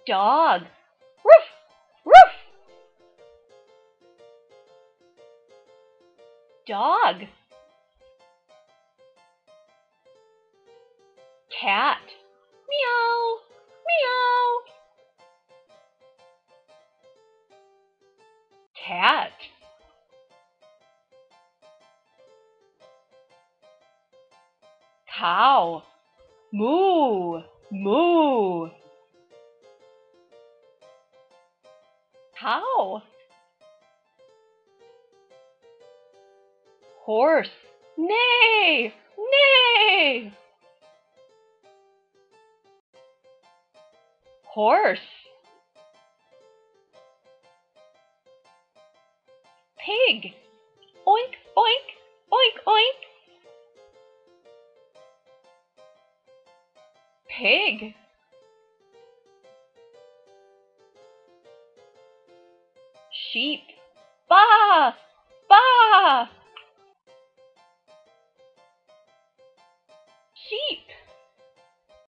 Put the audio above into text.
Dog. Roof, roof. Dog. Cat. Meow, meow. Cat. Cow. Moo, moo. Cow. Horse. Neigh, neigh. Horse. Pig. Oink, oink, oink, oink. Pig. Sheep. Baa, baa. Sheep.